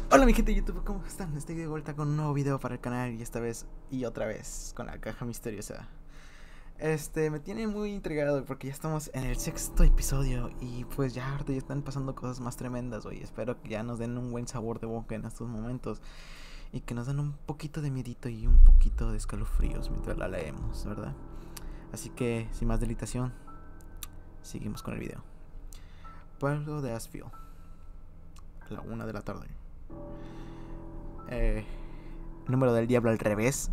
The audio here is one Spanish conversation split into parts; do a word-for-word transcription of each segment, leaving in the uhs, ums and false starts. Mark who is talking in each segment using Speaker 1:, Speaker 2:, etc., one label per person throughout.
Speaker 1: Hola mi gente de YouTube, ¿cómo están? Estoy de vuelta con un nuevo video para el canal y esta vez y otra vez con la caja misteriosa. Este, me tiene muy intrigado porque ya estamos en el sexto episodio y pues ya ahorita ya están pasando cosas más tremendas hoy. Espero que ya nos den un buen sabor de boca en estos momentos y que nos den un poquito de miedito y un poquito de escalofríos mientras la leemos, ¿verdad? Así que, sin más delitación, seguimos con el video. Pueblo de Ashfield, a la una de la tarde. Eh, número del diablo al revés.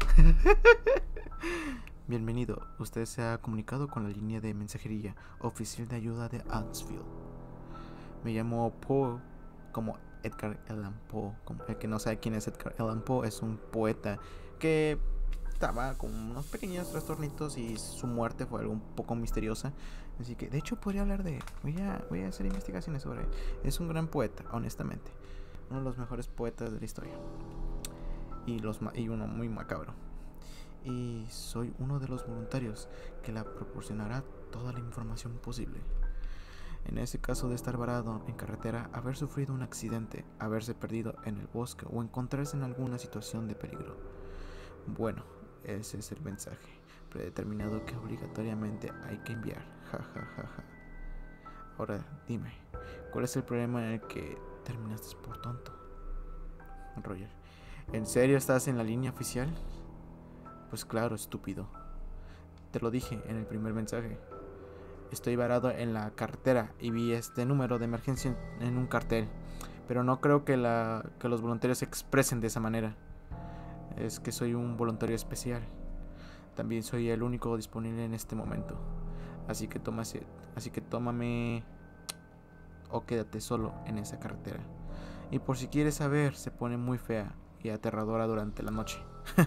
Speaker 1: Bienvenido, usted se ha comunicado con la línea de mensajería oficial de ayuda de Ashfield. Me llamo Poe, como Edgar Allan Poe. Como el que no sabe quién es Edgar Allan Poe, es un poeta que estaba con unos pequeños trastornitos y su muerte fue algo un poco misteriosa. Así que, de hecho, podría hablar de él. Voy a, voy a hacer investigaciones sobre él. Es un gran poeta, honestamente. Uno de los mejores poetas de la historia. Y, los, y uno muy macabro. Y soy uno de los voluntarios que le proporcionará toda la información posible. En ese caso de estar varado en carretera, haber sufrido un accidente, haberse perdido en el bosque o encontrarse en alguna situación de peligro. Bueno, ese es el mensaje predeterminado que obligatoriamente hay que enviar. Ja, ja, ja, ja. Ahora dime, ¿cuál es el problema en el que terminaste por tonto? Roger, ¿en serio estás en la línea oficial? Pues claro, estúpido. Te lo dije en el primer mensaje. Estoy varado en la carretera y vi este número de emergencia en un cartel. Pero no creo que, la, que los voluntarios se expresen de esa manera. Es que soy un voluntario especial. También soy el único disponible en este momento. Así que, tómase, así que tómame o quédate solo en esa carretera. Y por si quieres saber, se pone muy fea y aterradora durante la noche.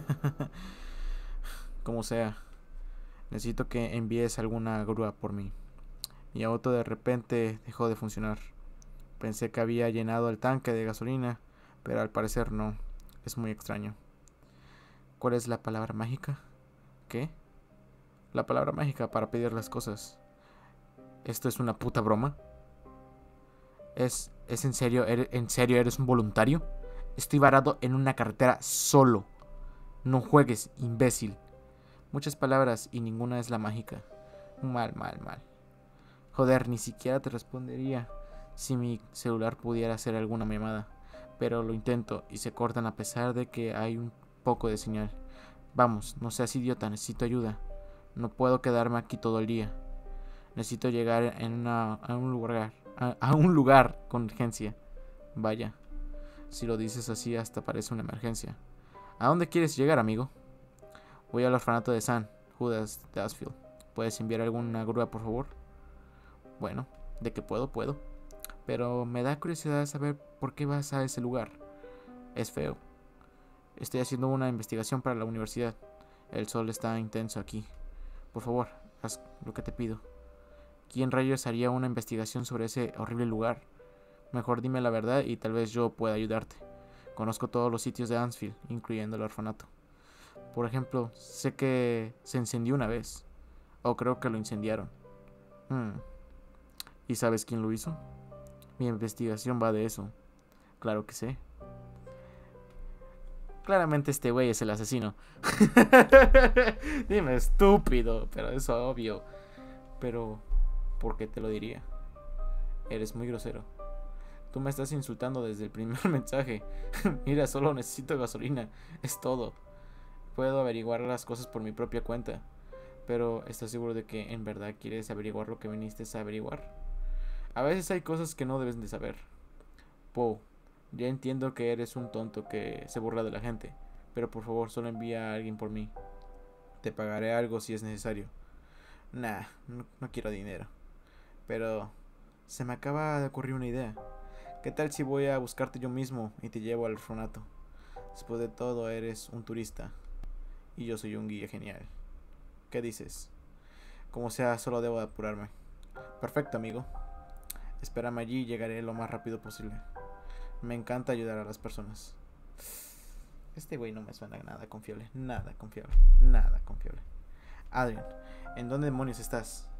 Speaker 1: Como sea, necesito que envíes alguna grúa por mí. Mi auto de repente dejó de funcionar. Pensé que había llenado el tanque de gasolina, pero al parecer no. Es muy extraño. ¿Cuál es la palabra mágica? ¿Qué? La palabra mágica para pedir las cosas. ¿Esto es una puta broma? ¿Es, es en serio? ¿Eres, ¿En serio eres un voluntario? Estoy varado en una carretera solo. No juegues, imbécil. Muchas palabras y ninguna es la mágica. Mal, mal, mal. Joder, ni siquiera te respondería si mi celular pudiera hacer alguna llamada. Pero lo intento y se cortan a pesar de que hay un poco de señal. Vamos, no seas idiota, necesito ayuda. No puedo quedarme aquí todo el día. Necesito llegar en una, a un lugar, a, a un lugar con urgencia. Vaya, si lo dices así hasta parece una emergencia. ¿A dónde quieres llegar, amigo? Voy al orfanato de San Judas de Ashfield. ¿Puedes enviar alguna grúa, por favor? Bueno, de que puedo, puedo. Pero me da curiosidad saber por qué vas a ese lugar. Es feo. Estoy haciendo una investigación para la universidad. El sol está intenso aquí. Por favor, haz lo que te pido. ¿Quién rayos haría una investigación sobre ese horrible lugar? Mejor dime la verdad y tal vez yo pueda ayudarte. Conozco todos los sitios de Ashfield, incluyendo el orfanato. Por ejemplo, sé que se encendió una vez. O creo que lo incendiaron. Hmm. ¿Y sabes quién lo hizo? Mi investigación va de eso. Claro que sé. Claramente este güey es el asesino. Dime, estúpido, pero es obvio. Pero, ¿por qué te lo diría? Eres muy grosero. Tú me estás insultando desde el primer mensaje. Mira, solo necesito gasolina. Es todo. Puedo averiguar las cosas por mi propia cuenta. Pero, ¿estás seguro de que en verdad quieres averiguar lo que viniste a averiguar? A veces hay cosas que no debes de saber. Poe, ya entiendo que eres un tonto que se burla de la gente, pero por favor solo envía a alguien por mí. Te pagaré algo si es necesario. Nah, no, no quiero dinero. Pero se me acaba de ocurrir una idea. ¿Qué tal si voy a buscarte yo mismo y te llevo al orfanato? Después de todo eres un turista y yo soy un guía genial. ¿Qué dices? Como sea, solo debo apurarme. Perfecto, amigo. Espérame allí y llegaré lo más rápido posible. Me encanta ayudar a las personas. Este güey no me suena nada confiable. Nada confiable. Nada confiable. Adrian, ¿en dónde demonios estás?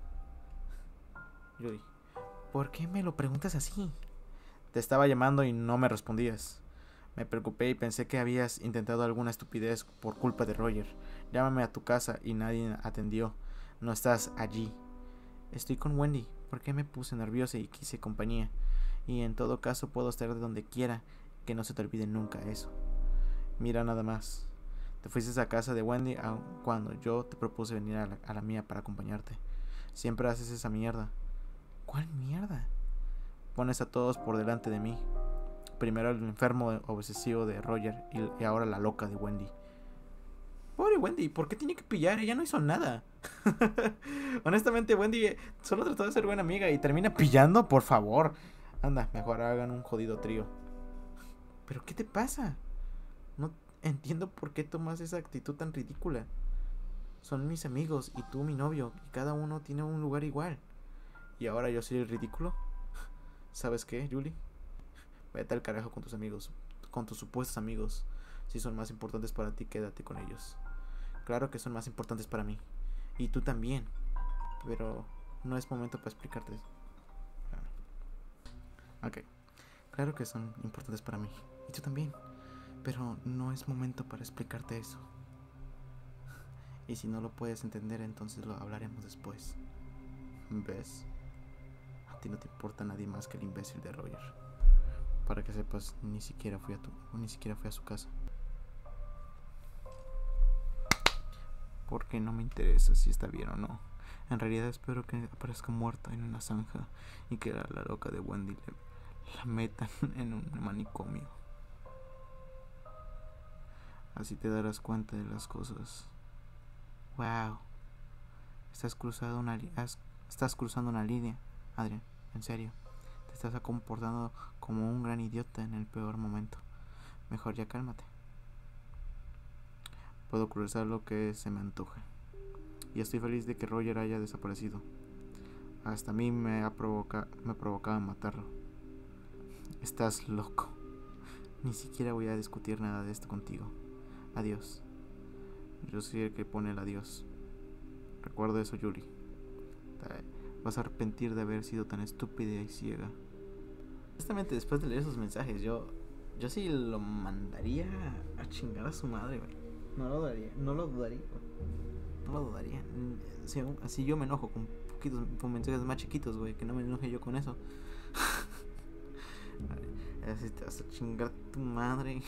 Speaker 1: Yuri, ¿por qué me lo preguntas así? Te estaba llamando y no me respondías. Me preocupé y pensé que habías intentado alguna estupidez por culpa de Roger. Llámame a tu casa y nadie atendió. No estás allí. Estoy con Wendy. ¿Por qué me puse nerviosa y quise compañía? Y en todo caso puedo estar de donde quiera. Que no se te olvide nunca eso. Mira nada más. Te fuiste a casa de Wendy aun cuando yo te propuse venir a la, a la mía para acompañarte. Siempre haces esa mierda. ¿Cuál mierda? Pones a todos por delante de mí. Primero el enfermo obsesivo de Roger y, y ahora la loca de Wendy. Pobre Wendy, ¿por qué tiene que pillar? Ella no hizo nada. Honestamente, Wendy solo trató de ser buena amiga y termina pillando, por favor. Anda, mejor hagan un jodido trío. ¿Pero qué te pasa? No entiendo por qué tomas esa actitud tan ridícula. Son mis amigos y tú mi novio y cada uno tiene un lugar igual. ¿Y ahora yo soy el ridículo? ¿Sabes qué, Julie? Vete al carajo con tus amigos, con tus supuestos amigos. Si son más importantes para ti, quédate con ellos. Claro que son más importantes para mí. Y tú también. Pero no es momento para explicarte. Ok. Claro que son importantes para mí. Y tú también. Pero no es momento para explicarte eso. Y si no lo puedes entender, entonces lo hablaremos después. ¿Ves? A ti no te importa nadie más que el imbécil de Roger. Para que sepas, ni siquiera fui a tu, ni siquiera fui a su casa. Porque no me interesa si está bien o no. En realidad espero que aparezca muerta en una zanja y que la, la loca de Wendy le, la metan en un manicomio. Así te darás cuenta de las cosas. Wow. Estás cruzando una has, estás cruzando una línea, Adrian, en serio. Te estás comportando como un gran idiota en el peor momento. Mejor ya cálmate. Puedo cruzar lo que se me antoje. Y estoy feliz de que Roger haya desaparecido. Hasta a mí me ha provoca, me provocado matarlo. Estás loco. Ni siquiera voy a discutir nada de esto contigo. Adiós. Yo soy el que pone el adiós. Recuerda eso, Julie. Vas a arrepentir de haber sido tan estúpida y ciega. Honestamente, después de leer esos mensajes, yo yo sí lo mandaría a chingar a su madre, güey. No lo dudaría, no lo dudaría. No lo dudaría. Si, así yo me enojo con poquitos, con mensajes más chiquitos, güey, que no me enoje yo con eso. Así te vas a chingar a tu madre.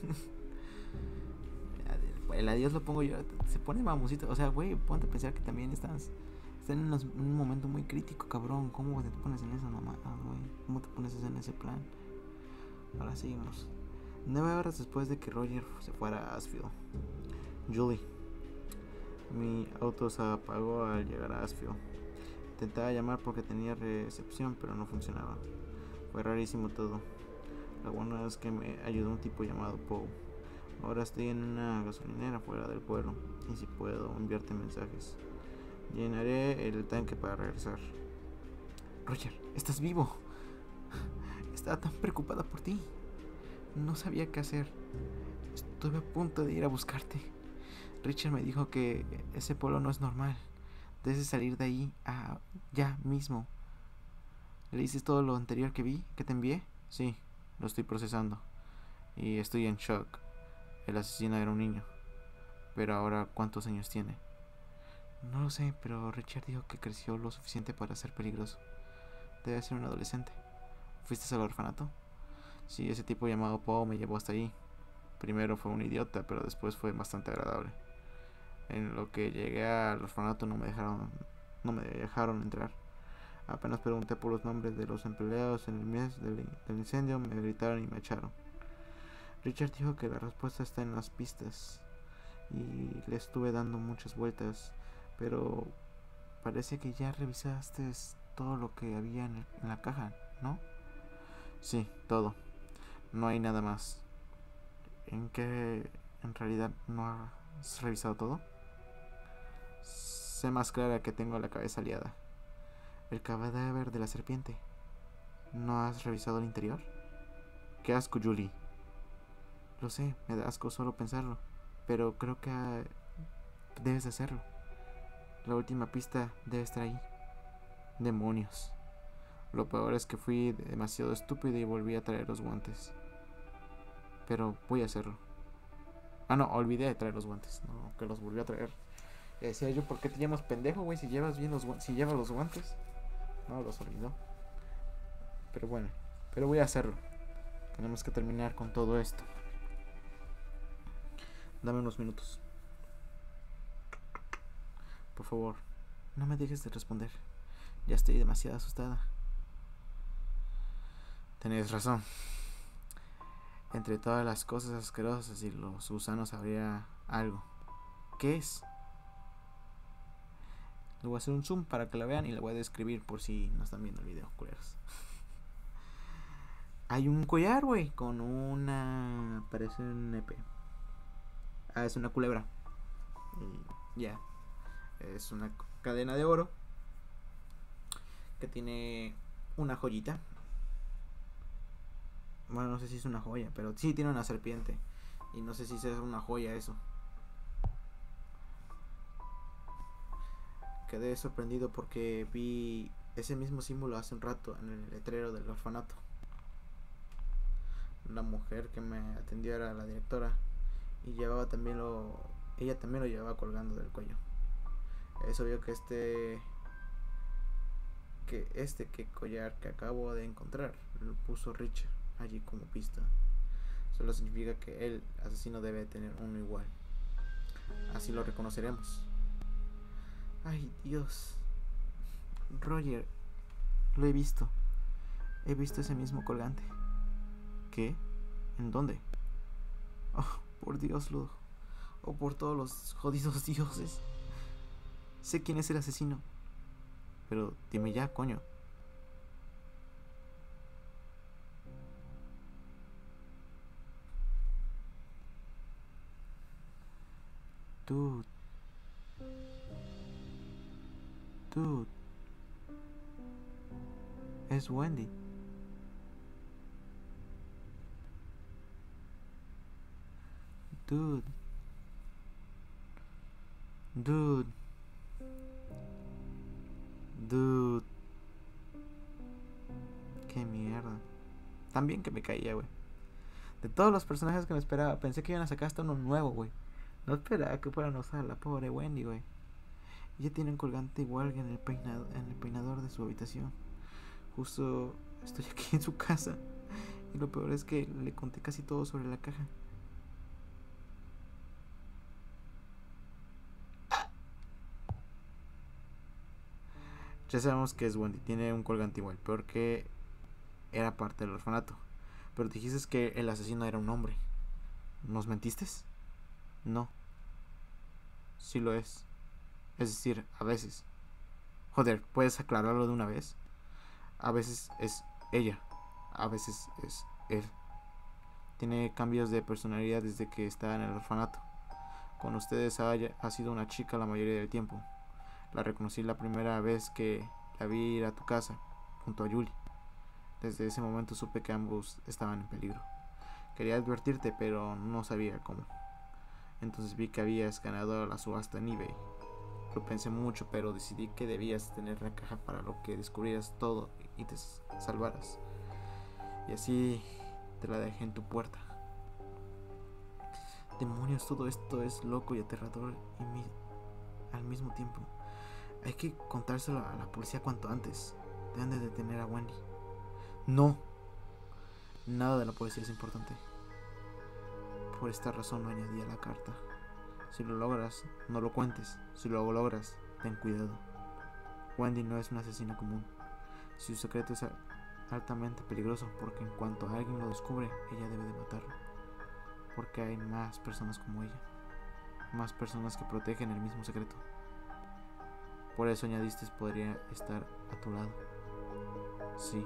Speaker 1: El adiós lo pongo yo. Se pone mamosito. O sea, güey, ponte a pensar que también estás Estás en un momento muy crítico, cabrón. ¿Cómo te pones en eso nomás, güey? ¿Cómo te pones en ese plan? Ahora seguimos. Nueve horas después de que Roger se fuera a Ashfield. Julie. Mi auto se apagó al llegar a Ashfield. Intentaba llamar porque tenía recepción, pero no funcionaba. Fue rarísimo todo. La buena es que me ayudó un tipo llamado Poe. Ahora estoy en una gasolinera fuera del pueblo y si puedo enviarte mensajes. Llenaré el tanque para regresar. Roger, estás vivo. Estaba tan preocupada por ti. No sabía qué hacer. Estuve a punto de ir a buscarte. Richard me dijo que ese pueblo no es normal. Debes salir de ahí a ya mismo. ¿Le dices todo lo anterior que vi, que te envié? Sí, lo estoy procesando. Y estoy en shock. El asesino era un niño. Pero ahora, ¿cuántos años tiene? No lo sé, pero Richard dijo que creció lo suficiente para ser peligroso. Debe ser un adolescente. ¿Fuiste al orfanato? Sí, ese tipo llamado Poe me llevó hasta ahí. Primero fue un idiota, pero después fue bastante agradable. En lo que llegué al orfanato no me dejaron, no me dejaron entrar. Apenas pregunté por los nombres de los empleados en el mes del, del incendio, me gritaron y me echaron. Richard dijo que la respuesta está en las pistas y le estuve dando muchas vueltas, pero parece que ya revisaste todo lo que había en, el, en la caja, ¿no? Sí, todo. No hay nada más. ¿En qué en realidad no has revisado todo? Sé más clara que tengo la cabeza liada. El cadáver de la serpiente. ¿No has revisado el interior? Qué asco, Julie. Lo sé, me da asco solo pensarlo, pero creo que uh, debes hacerlo. La última pista debe estar ahí. Demonios. Lo peor es que fui demasiado estúpido y volví a traer los guantes. pero voy a hacerlo. Ah, no, olvidé de traer los guantes. No, que los volví a traer. Y decía yo, ¿por qué te llamas pendejo, güey? Si llevas bien los guantes, si llevas los guantes. No, los olvidó. Pero bueno, pero voy a hacerlo. Tenemos que terminar con todo esto. Dame unos minutos. Por favor, no me dejes de responder. Ya estoy demasiado asustada. Tenías razón. Entre todas las cosas asquerosas y los gusanos habría algo. ¿Qué es? Le voy a hacer un zoom para que la vean y la voy a describir por si no están viendo el video, culeros. Hay un collar, güey, con una... parece un nepe. Ah, es una culebra. Y ya. Yeah. Es una cadena de oro que tiene una joyita. Bueno, no sé si es una joya, pero sí tiene una serpiente. Y no sé si es una joya eso. Quedé sorprendido porque vi ese mismo símbolo hace un rato en el letrero del orfanato. La mujer que me atendió era la directora y llevaba también lo... ella también lo llevaba colgando del cuello. Es obvio que este... que este que collar que acabo de encontrar lo puso Richard allí como pista. Solo significa que el asesino debe tener uno igual. Así lo reconoceremos. Ay, Dios. Roger, lo he visto. He visto ese mismo colgante. ¿Qué? ¿En dónde? Oh, por Dios, lo... oh, por todos los jodidos dioses. Sé quién es el asesino. Pero dime ya, coño. Dude. Dude. Es Wendy. Dude. Dude. Dude. Qué mierda. Tan bien que me caía, güey. De todos los personajes que me esperaba, pensé que iban a sacar hasta uno nuevo, güey. No esperaba que fueran a usar a la pobre Wendy, güey. Ella tiene un colgante igual en el, peinado, en el peinador de su habitación. Justo estoy aquí en su casa. Y lo peor es que le conté casi todo sobre la caja. Ya sabemos que es Wendy, tiene un colgante igual, porque era parte del orfanato. Pero dijiste que el asesino era un hombre. ¿Nos mentiste? No. Sí lo es. Es decir, a veces. Joder, ¿puedes aclararlo de una vez? A veces es ella, a veces es él. Tiene cambios de personalidad desde que está en el orfanato. Con ustedes ha, ha sido una chica la mayoría del tiempo. La reconocí la primera vez que la vi ir a tu casa, junto a Julie. Desde ese momento supe que ambos estaban en peligro. Quería advertirte, pero no sabía cómo. Entonces vi que habías ganado la subasta en eBay. Lo pensé mucho, pero decidí que debías tener la caja para lo que descubrieras todo y te salvaras. Y así te la dejé en tu puerta. Demonios, todo esto es loco y aterrador y mi... al mismo tiempo. Hay que contárselo a la policía cuanto antes. Deben de detener a Wendy. No. Nada de la policía es importante. Por esta razón no añadí a la carta. Si lo logras, no lo cuentes. Si lo logras, ten cuidado. Wendy no es una asesina común. Su secreto es altamente peligroso porque en cuanto alguien lo descubre, ella debe de matarlo. Porque hay más personas como ella. Más personas que protegen el mismo secreto. Por eso añadiste podría estar a tu lado. Sí.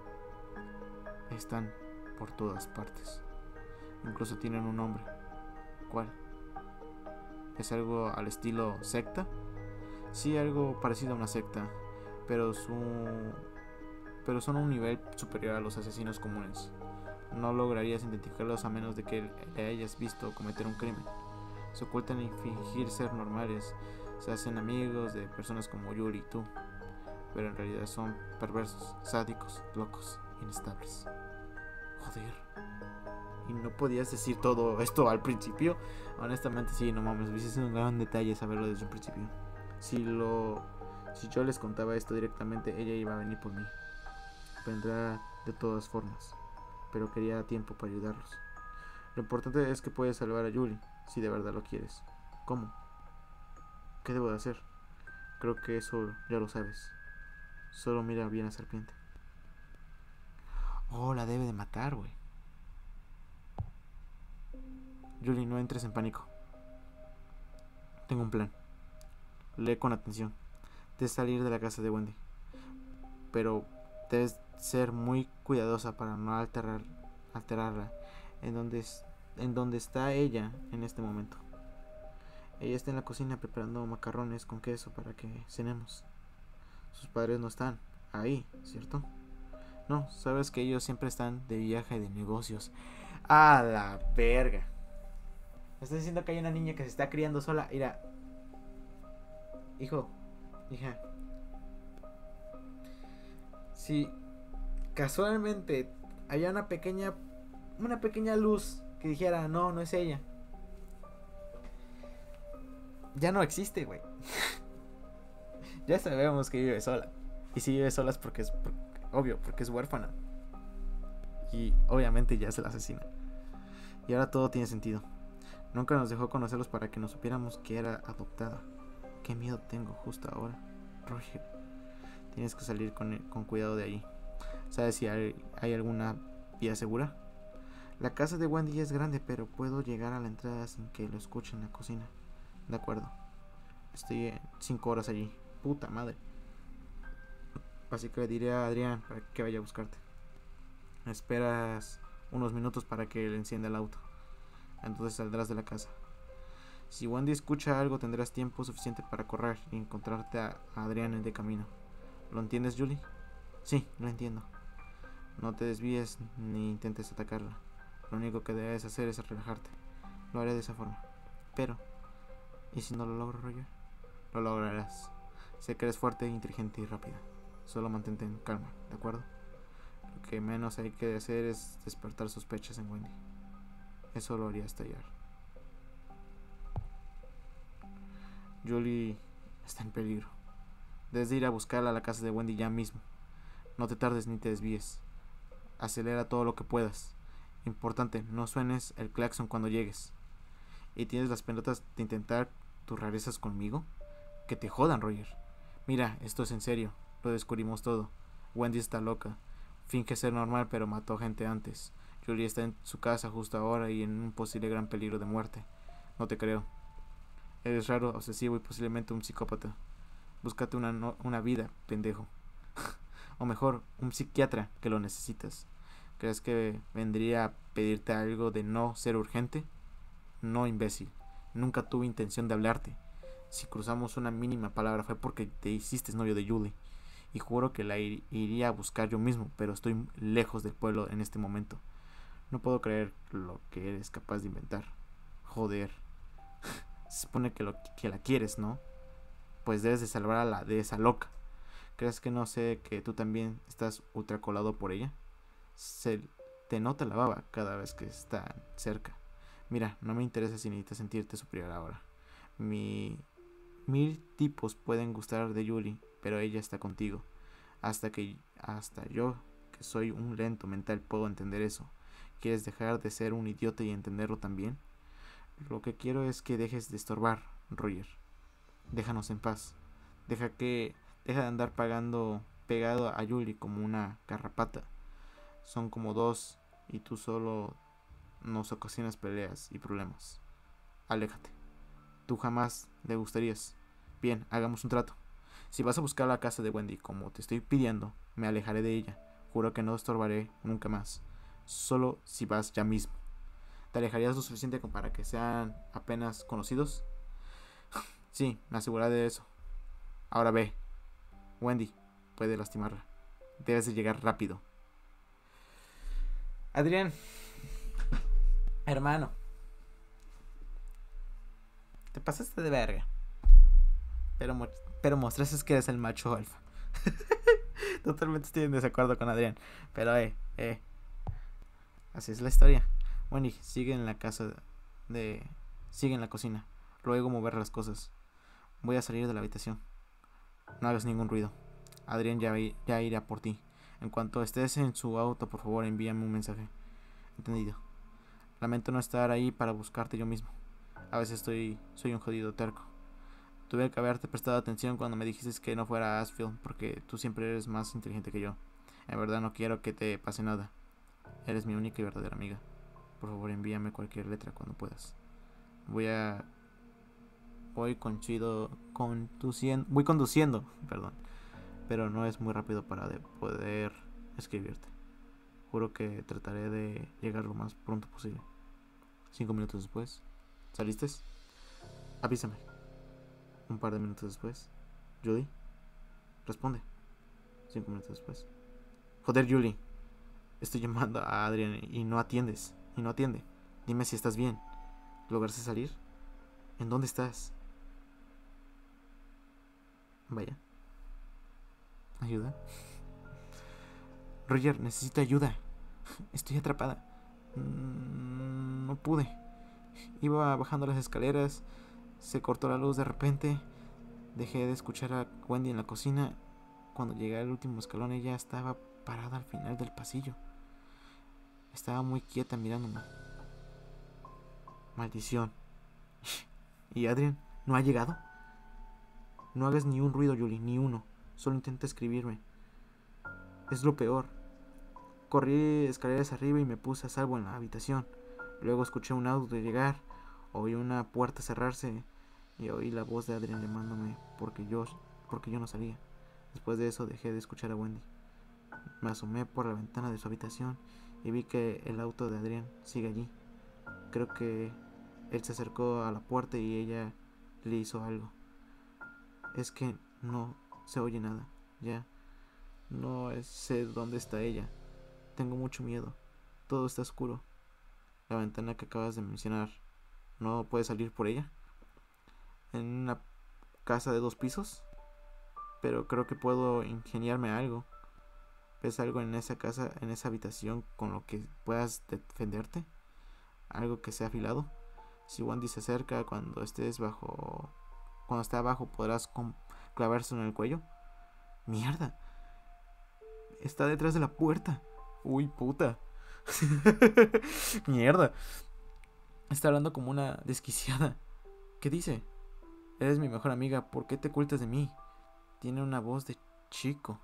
Speaker 1: Están por todas partes. Incluso tienen un nombre. ¿Cuál? ¿Es algo al estilo secta? Sí, algo parecido a una secta, pero su... pero son un nivel superior a los asesinos comunes. No lograrías identificarlos a menos de que le hayas visto cometer un crimen. Se ocultan y fingir ser normales. Se hacen amigos de personas como Yuri y tú, pero en realidad son perversos, sádicos, locos, inestables. Joder. Y no podías decir todo esto al principio. Honestamente sí, no mames, hubiese sido un gran detalle saberlo desde un principio. Si lo si yo les contaba esto directamente, ella iba a venir por mí. Vendrá de todas formas, pero quería tiempo para ayudarlos. Lo importante es que puedes salvar a Julie, si de verdad lo quieres. ¿Cómo? ¿Qué debo de hacer? Creo que eso ya lo sabes. Solo mira bien a Serpiente. Oh, la debe de matar, güey. Julie, no entres en pánico. Tengo un plan. Lee con atención. Debes salir de la casa de Wendy, pero debes ser muy cuidadosa para no alterar, alterarla en donde, en donde está ella en este momento. Ella está en la cocina preparando macarrones con queso para que cenemos. Sus padres no están ahí, ¿cierto? No, sabes que ellos siempre están de viaje de negocios. A la verga. Me estás diciendo que hay una niña que se está criando sola. Mira, hijo, hija, si casualmente había una pequeña una pequeña luz que dijera no, no es ella, ya no existe, güey. Ya sabemos que vive sola. Y si vive sola es porque es por, obvio, porque es huérfana. Y obviamente ya es el asesino. Y ahora todo tiene sentido. Nunca nos dejó conocerlos para que nos supiéramos que era adoptada. Qué miedo tengo justo ahora. Roger, tienes que salir con, con cuidado de ahí. ¿Sabes si hay, hay alguna vía segura? La casa de Wendy es grande, pero puedo llegar a la entrada sin que lo escuchen en la cocina. De acuerdo. Estoy en cinco horas allí. Puta madre. Así que le diré a Adrián para que vaya a buscarte. Esperas unos minutos para que él encienda el auto. Entonces saldrás de la casa. Si Wendy escucha algo, tendrás tiempo suficiente para correr y encontrarte a Adrián en el camino. ¿Lo entiendes, Julie? Sí, lo entiendo. No te desvíes ni intentes atacarla. Lo único que debes hacer es relajarte. Lo haré de esa forma. Pero, ¿y si no lo logro, Roger? Lo lograrás. Sé que eres fuerte, inteligente y rápida. Solo mantente en calma, ¿de acuerdo? Lo que menos hay que hacer es despertar sospechas en Wendy. Eso lo haría estallar. Julie está en peligro. Debes de ir a buscarla a la casa de Wendy ya mismo. No te tardes ni te desvíes. Acelera todo lo que puedas. Importante, no suenes el claxon cuando llegues. ¿Y tienes las pelotas de intentar tus rarezas conmigo? Que te jodan, Roger. Mira, esto es en serio. Lo descubrimos todo. Wendy está loca. Finge ser normal, pero mató gente antes. Julie está en su casa justo ahora y en un posible gran peligro de muerte. No te creo. Eres raro, obsesivo y posiblemente un psicópata. Búscate una, no, una vida, pendejo. O mejor, un psiquiatra que lo necesitas. ¿Crees que vendría a pedirte algo de no ser urgente? No, imbécil. Nunca tuve intención de hablarte. Si cruzamos una mínima palabra fue porque te hiciste novio de Julie. Y juro que la ir, iría a buscar yo mismo, pero estoy lejos del pueblo en este momento. No puedo creer lo que eres capaz de inventar. Joder. Se supone que, lo, que la quieres, ¿no? Pues debes de salvar a la de esa loca. ¿Crees que no sé que tú también estás ultra colado por ella? Se te nota la baba cada vez que está cerca. Mira, no me interesa si necesitas sentirte superior ahora. Mi... Mil tipos pueden gustar de Julie, pero ella está contigo. Hasta que hasta yo, que soy un lento mental, puedo entender eso. ¿Quieres dejar de ser un idiota y entenderlo también? Lo que quiero es que dejes de estorbar, Roger. Déjanos en paz. Deja que deja de andar pagando pegado a Julie como una garrapata. Son como dos y tú solo nos ocasionas peleas y problemas. Aléjate. Tú jamás le gustarías. Bien, hagamos un trato. Si vas a buscar la casa de Wendy como te estoy pidiendo, me alejaré de ella. Juro que no estorbaré nunca más. Solo si vas ya mismo. ¿Te alejarías lo suficiente como para que sean apenas conocidos? Sí, me aseguraré de eso. Ahora ve. Wendy puede lastimarla. Debes de llegar rápido. Adrián. Hermano. Te pasaste de verga. Pero, mo- pero mostraste que eres el macho alfa. Totalmente estoy en desacuerdo con Adrián. Pero eh, eh. Así es la historia. Wendy, sigue en la casa de... Sigue en la cocina. Luego mover las cosas. Voy a salir de la habitación. No hagas ningún ruido. Adrián ya, ya irá por ti. En cuanto estés en su auto, por favor, envíame un mensaje. Entendido. Lamento no estar ahí para buscarte yo mismo. A veces estoy... soy un jodido terco. Tuve que haberte prestado atención cuando me dijiste que no fuera a Ashfield, porque tú siempre eres más inteligente que yo. En verdad no quiero que te pase nada. Eres mi única y verdadera amiga. Por favor, envíame cualquier letra cuando puedas. Voy a... Voy conduciendo... conduciendo... Voy conduciendo, perdón. Pero no es muy rápido para de poder escribirte. Juro que trataré de llegar lo más pronto posible. Cinco minutos después. ¿Saliste? Avísame. Un par de minutos después. Julie, responde. Cinco minutos después. Joder, Julie. Estoy llamando a Adrián y no atiendes. Y no atiende. Dime si estás bien. ¿Lograste salir? ¿En dónde estás? Vaya. ¿Ayuda? Roger, necesito ayuda. Estoy atrapada. No pude. Iba bajando las escaleras. Se cortó la luz de repente. Dejé de escuchar a Wendy en la cocina. Cuando llegué al último escalón, ella estaba parada al final del pasillo. Estaba muy quieta mirándome. Maldición. ¿Y Adrián no ha llegado? No hagas ni un ruido, Julie, ni uno. Solo intenta escribirme. Es lo peor. Corrí escaleras arriba y me puse a salvo en la habitación. Luego escuché un auto llegar. Oí una puerta cerrarse y oí la voz de Adrián llamándome porque yo, porque yo no salía. Después de eso dejé de escuchar a Wendy. Me asomé por la ventana de su habitación y vi que el auto de Adrián sigue allí. Creo que él se acercó a la puerta y ella le hizo algo. Es que no se oye nada. Ya no sé dónde está ella. Tengo mucho miedo. Todo está oscuro. La ventana que acabas de mencionar, ¿no puedes salir por ella? En una casa de dos pisos. Pero creo que puedo ingeniarme algo. ¿Ves algo en esa casa, en esa habitación con lo que puedas defenderte? Algo que sea afilado. Si Wendy se acerca cuando estés bajo, cuando esté abajo, podrás clavarse en el cuello. Mierda. Está detrás de la puerta. Uy, puta. Mierda. Está hablando como una desquiciada. ¿Qué dice? Eres mi mejor amiga, ¿por qué te ocultas de mí? Tiene una voz de chico.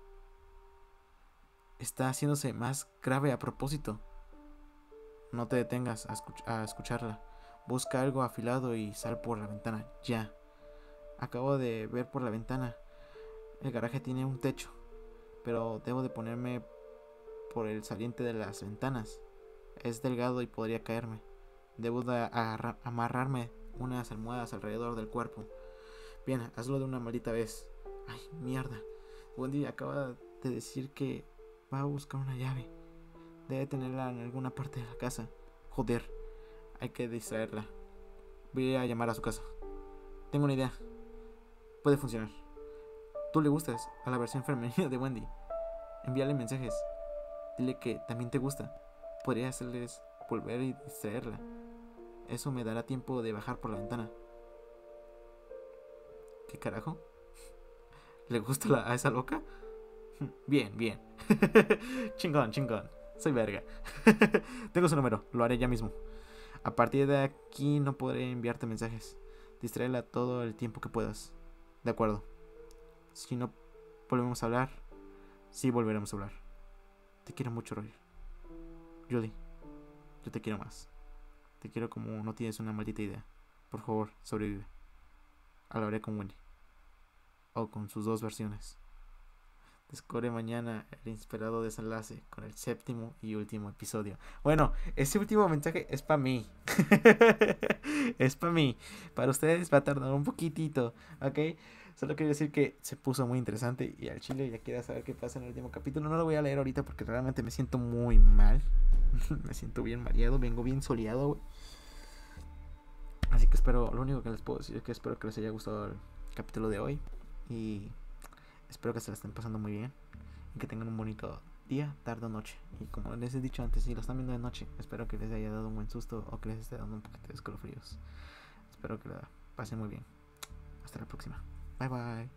Speaker 1: Está haciéndose más grave a propósito. No te detengas a, escuch- a escucharla. Busca algo afilado y sal por la ventana, ya. Acabo de ver por la ventana. El garaje tiene un techo, pero debo de ponerme por el saliente de las ventanas. Es delgado y podría caerme. Debo de agarrar, amarrarme unas almohadas alrededor del cuerpo. Bien, hazlo de una maldita vez. Ay, mierda. Wendy acaba de decir que va a buscar una llave. Debe tenerla en alguna parte de la casa. Joder, hay que distraerla. Voy a llamar a su casa. Tengo una idea. Puede funcionar. Tú le gustas a la versión femenina de Wendy. Envíale mensajes. Dile que también te gusta. Podría hacerles volver y distraerla. Eso me dará tiempo de bajar por la ventana. ¿Qué carajo? ¿Le gusta la, a esa loca? Bien, bien. Chingón, chingón. Soy verga. Tengo su número, lo haré ya mismo. A partir de aquí no podré enviarte mensajes. Distráela todo el tiempo que puedas. De acuerdo. Si no volvemos a hablar, sí volveremos a hablar. Te quiero mucho, Roger. Julie, yo te quiero más. Te quiero como no tienes una maldita idea. Por favor, sobrevive. Hablaré con Wendy. O con sus dos versiones. Descubre mañana el inesperado desenlace con el séptimo y último episodio. Bueno, ese último mensaje es para mí. Es para mí. Para ustedes va a tardar un poquitito, ¿ok? Solo quiero decir que se puso muy interesante y al chile ya quiero saber qué pasa en el último capítulo. No lo voy a leer ahorita porque realmente me siento muy mal. Me siento bien mareado, vengo bien soleado, güey. Así que espero, lo único que les puedo decir es que espero que les haya gustado el capítulo de hoy. Y espero que se la estén pasando muy bien y que tengan un bonito día, tarde o noche. Y como les he dicho antes, si lo están viendo de noche, espero que les haya dado un buen susto o que les esté dando un poquito de escalofríos. Espero que la pasen muy bien. Hasta la próxima. Bye bye.